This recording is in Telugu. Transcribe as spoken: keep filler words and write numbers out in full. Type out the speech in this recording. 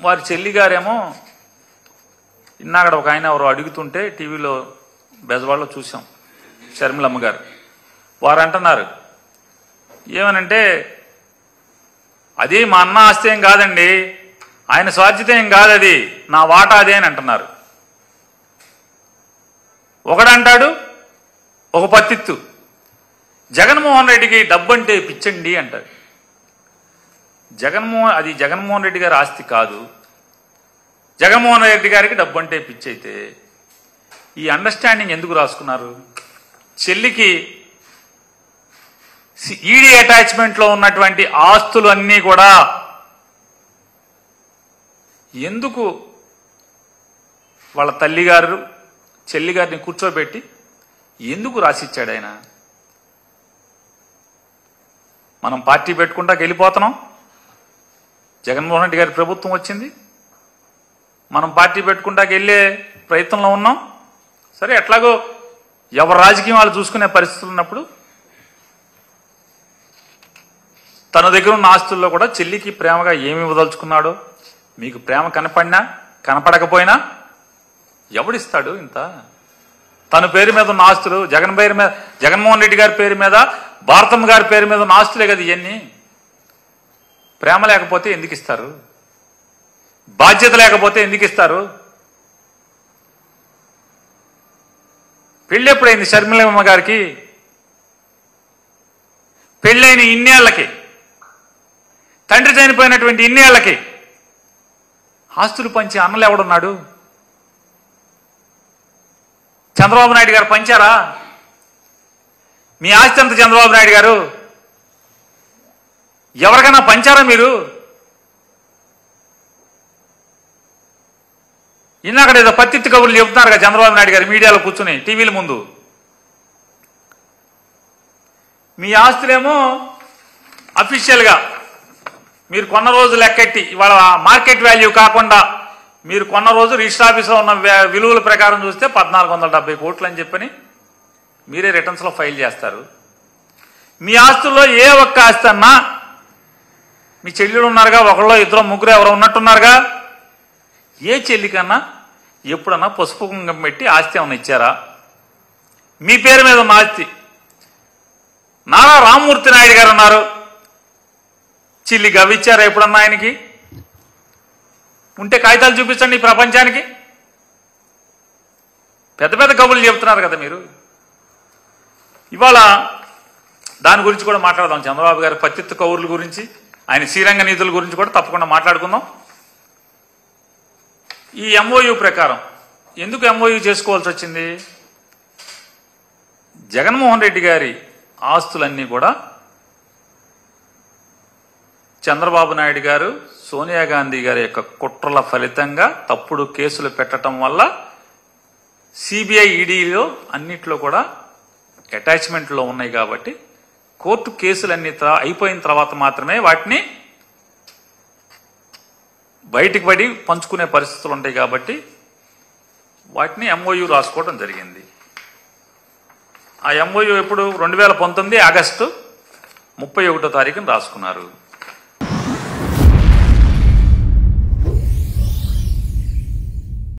వారి చెల్లి గారేమో ఇన్నాగడ ఒక ఆయన ఎవరు అడుగుతుంటే టీవీలో బెజవాడలో చూసాం, షర్మిలమ్మ గారు. వారు అంటున్నారు ఏమనంటే, అది మా అన్న ఆస్తి ఏం కాదండి, ఆయన స్వార్జిత ఏం కాదు, అది నా వాటా అదే అని అంటున్నారు. ఒకడంటాడు ఒక పత్తిత్తు, జగన్మోహన్ రెడ్డికి డబ్బు అంటే పిచ్చండి అంటారు. జగన్మోహన్ అది జగన్మోహన్ రెడ్డి గారి ఆస్తి కాదు. జగన్మోహన్ రెడ్డి గారికి డబ్బు అంటే పిచ్చి అయితే ఈ అండర్స్టాండింగ్ ఎందుకు రాసుకున్నారు? చెల్లికి ఈడీ అటాచ్మెంట్లో ఉన్నటువంటి ఆస్తులు అన్నీ కూడా ఎందుకు వాళ్ళ తల్లిగారు చెల్లిగారిని కూర్చోబెట్టి ఎందుకు రాసిచ్చాడు ఆయన? మనం పార్టీ పెట్టుకుంటాకి వెళ్ళిపోతున్నాం, జగన్మోహన్ రెడ్డి గారి ప్రభుత్వం వచ్చింది, మనం పార్టీ పెట్టుకుంటాకి వెళ్ళే ప్రయత్నంలో ఉన్నాం. సరే, ఎట్లాగో ఎవరు రాజకీయం వాళ్ళు చూసుకునే పరిస్థితులు ఉన్నప్పుడు తన దగ్గర ఉన్న ఆస్తుల్లో కూడా చెల్లికి ప్రేమగా ఏమి ఇవ్వదలుచుకున్నాడో, మీకు ప్రేమ కనపడినా కనపడకపోయినా ఎవడిస్తాడు ఇంత? తన పేరు మీద ఉన్న ఆస్తులు, జగన్ పేరు మీద, జగన్మోహన్ రెడ్డి గారి పేరు మీద, భారతమ్మ గారి పేరు మీద ఉన్న ఆస్తులే కదా ఇవన్నీ. ప్రేమ లేకపోతే ఎందుకు ఇస్తారు? బాధ్యత లేకపోతే ఎందుకు ఇస్తారు? పెళ్ళి ఎప్పుడైంది షర్మిలమ్మ గారికి? పెళ్ళైన ఇన్నేళ్లకి, తండ్రి చనిపోయినటువంటి ఇన్నేళ్లకి ఆస్తులు పంచి అన్నలు ఎవడున్నాడు? చంద్రబాబు నాయుడు గారు పంచారా? మీ ఆస్తి అంత చంద్రబాబు నాయుడు గారు ఎవరికైనా పంచారా మీరు? ఇన్నాకడ ఏదో పత్తిత్తు కబుర్లు చెబుతున్నారు కదా చంద్రబాబు నాయుడు గారు మీడియాలో కూర్చుని టీవీల ముందు. మీ ఆస్తులేమో అఫీషియల్గా మీరు కొన్న రోజు లెక్కెట్టి ఇవాళ మార్కెట్ వాల్యూ కాకుండా మీరు కొన్న రోజు రిజిస్టర్ ఆఫీస్లో ఉన్న విలువల ప్రకారం చూస్తే పద్నాలుగు వందల డెబ్బై కోట్లు అని చెప్పని మీరే రిటర్న్స్లో ఫైల్ చేస్తారు. మీ ఆస్తుల్లో ఏ ఒక్క ఆస్తి అన్నా, మీ చెల్లెలు ఉన్నారుగా, ఒకళ్ళో ఇద్దరు ముగ్గురు ఎవరో ఉన్నట్టున్నారుగా, ఏ చెల్లికన్నా ఎప్పుడన్నా పసుపు కుంకం పెట్టి ఆస్తి ఏమన్నా ఇచ్చారా? మీ పేరు మీద ఉన్న ఆస్తి. నారా రామ్మూర్తి నాయుడు గారు ఉన్నారు, చిల్లి గవ్విచ్చారా ఎప్పుడన్నా ఆయనకి? ఉంటే కాగితాలు చూపించండి ఈ ప్రపంచానికి. పెద్ద పెద్ద కబుర్లు చెబుతున్నారు కదా మీరు. ఇవాళ దాని గురించి కూడా మాట్లాడదాం, చంద్రబాబు గారి పత్తిత్తు కౌర్ల గురించి, ఆయన శ్రీరంగ నిధుల గురించి కూడా తప్పకుండా మాట్లాడుకుందాం. ఈ ఎంఓయూ ప్రకారం ఎందుకు ఎంఓయూ చేసుకోవాల్సి వచ్చింది? జగన్మోహన్ రెడ్డి గారి ఆస్తులన్నీ కూడా చంద్రబాబు నాయుడు గారు, సోనియా గాంధీ గారి యొక్క కుట్రల ఫలితంగా తప్పుడు కేసులు పెట్టడం వల్ల సిబిఐ ఈడీలో అన్నిట్లో కూడా అటాచ్మెంట్లో ఉన్నాయి కాబట్టి కోర్టు కేసులన్నీ అయిపోయిన తర్వాత మాత్రమే వాటిని బయటికి పడి పంచుకునే పరిస్థితులు ఉంటాయి కాబట్టి వాటిని ఎంఓయూ రాసుకోవడం జరిగింది. ఆ ఎంఓయూ ఎప్పుడు రెండు వేల పంతొమ్మిది ఆగస్టు ముప్పై ఒకటో తారీఖున రాసుకున్నారు.